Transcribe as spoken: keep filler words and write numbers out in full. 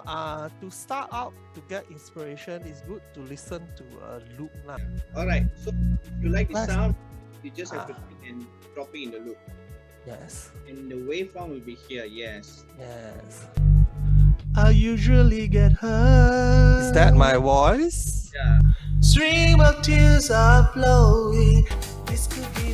uh, to start out, to get inspiration, it's good to listen to a loop. Lah. Alright, so if you like the Let's- sound, you just have Ah. to pick and drop it in the loop. Yes, And the waveform will be here, yes. yes. I usually get hurt. Is that my voice? Yeah. Stream of tears are flowing. This could be